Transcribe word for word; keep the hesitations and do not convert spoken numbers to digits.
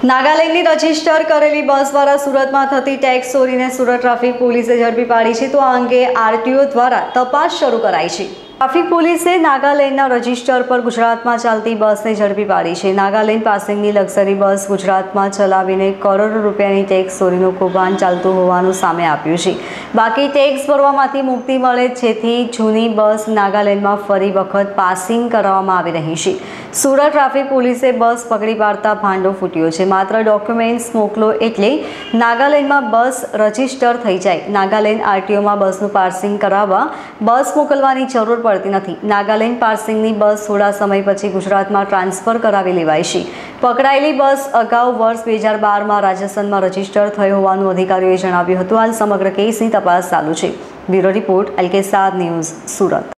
નાગાલેન્ડની register કરેલી બસ દ્વારા સુરતમાં થતી ટેક્સ ચોરીને સુરત ટ્રાફિક પોલીસે ઝડપી પાડી છે. તો આ અંગે આરટીઓ દ્વારા તપાસ શરૂ કરાઈ છે. ટ્રાફિક પોલીસે નાગાલેન્ડના રજીસ્ટર પર ગુજરાતમાં ચાલતી બસને ઝડપી પાડી છે. નાગાલેન્ડ પાસિંગની લક્ઝરી બસ ગુજરાતમાં ચલાવીને કરોડો રૂપિયાની ટેક્સ ચોરીનું કૌભાંડ ચાલતું હોવાનું સામે આવ્યું છે. બાકી ટેક્સ ભરવામાંથી મુક્તિ મળે જેથી જૂની બસ નાગાલેન્ડમાં ફરી વખત પાસિંગ કરાવવામાં આવી રહી છે. સુરત ટ્રાફિક પોલીસે બસ પકડી પાડતા ભાંડો ફૂટ્યો છે. માત્ર ડોક્યુમેન્ટ્સ મોકલો એટલે નાગાલેન્ડમાં બસ રજીસ્ટર થઈ જાય. નાગાલેન્ડ આરટીઓમાં બસનું પાર્સિંગ કરાવવા બસ મોકલવાની જરૂર પડતી નથી. નાગાલેન્ડ પાર્સિંગની બસ થોડા સમય પછી ગુજરાતમાં ટ્રાન્સફર કરાવી લેવાય છે. પકડાયેલી બસ અગાઉ વર્ષ બે હજાર બારમાં રાજસ્થાનમાં રજીસ્ટર થઈ હોવાનું અધિકારીઓએ જણાવ્યું હતું. હાલ સમગ્ર કેસની તપાસ ચાલુ છે. Bureau report L K Saad news, Surat.